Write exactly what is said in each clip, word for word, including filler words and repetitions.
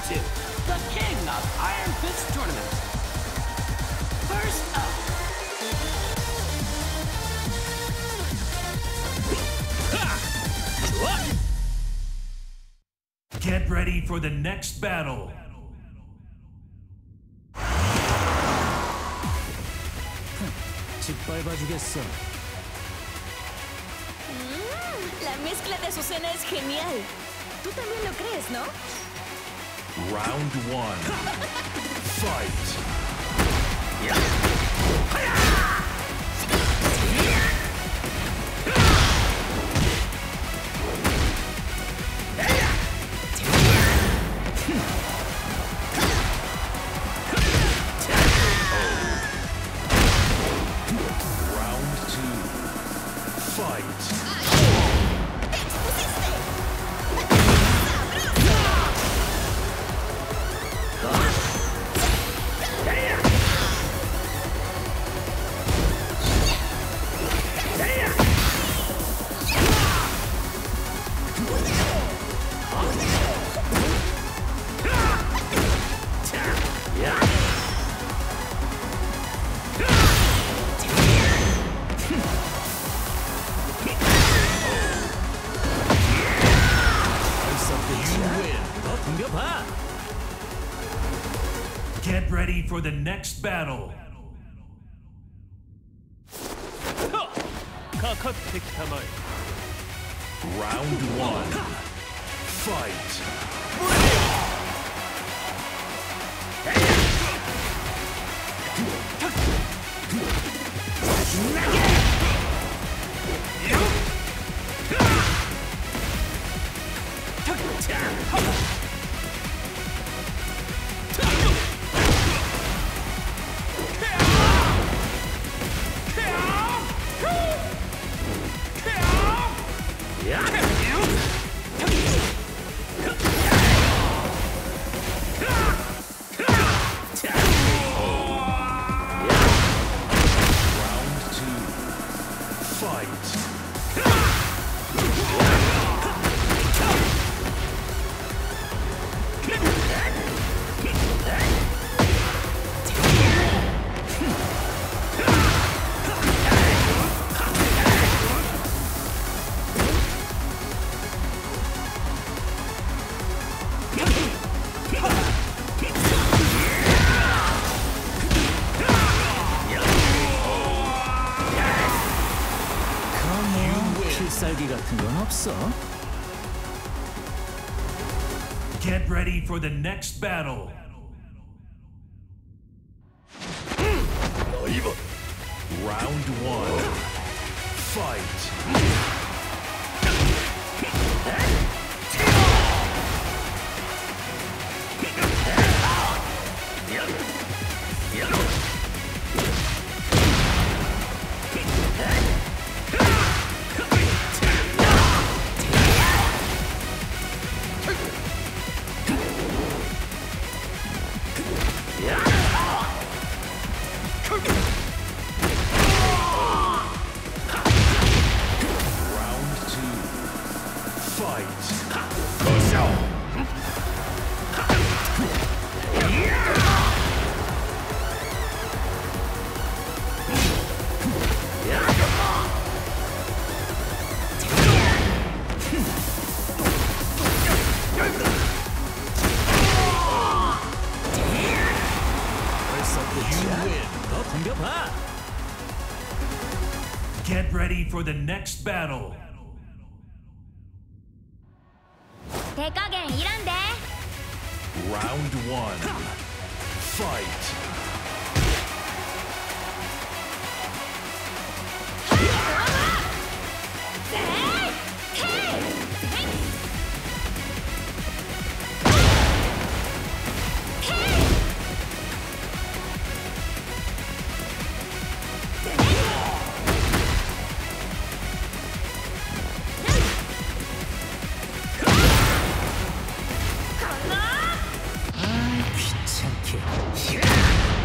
to the king of Iron Fist Tournament. First up, get ready for the next battle. 짓밟아주겠어. Mm, la mezcla de Azucena es genial. Tú también lo crees, ¿no? Round one. Fight. Get ready for the next battle. Round one. Fight. 필살기 같은 건 없어? Get ready for the next battle. Round one. Fight. Get ready for the next battle. 대가겐 이란데. Round one. Fight. 아, 귀찮게.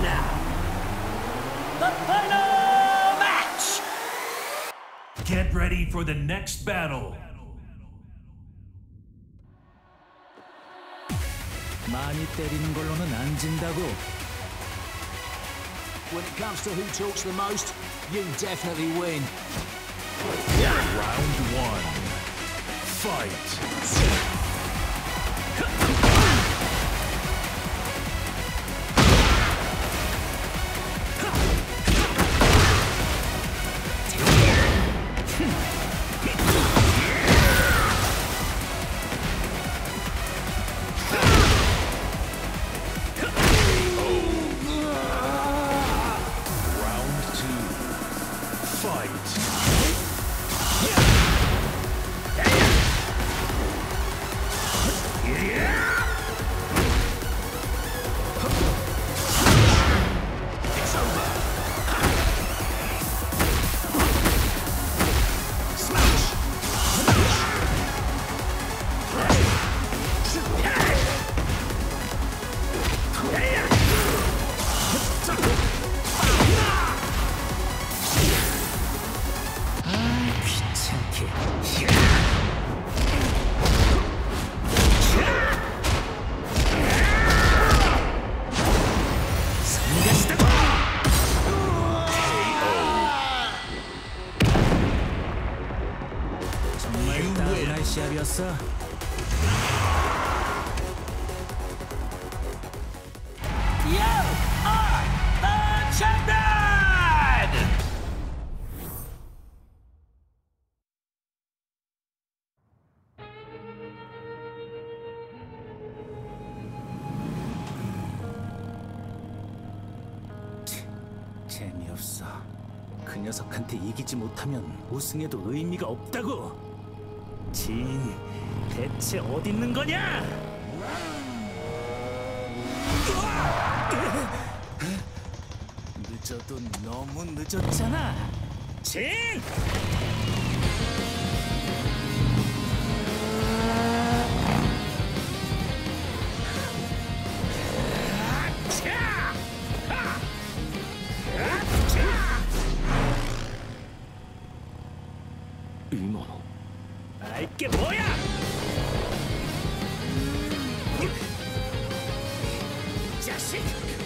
now, the final match! Get ready for the next battle. 많이 때리는 걸로는 안 진다고. When it comes to who talks the most, you definitely win. Round one. Fight. 시합이었어. You are the champion! 재미없어. 그 녀석한테 이기지 못하면 우승해도 의미가 없다고. 진, 대체 어디 있는 거냐? 늦어도 너무 늦었잖아. 진! 이모노. 알게 뭐야? 자식!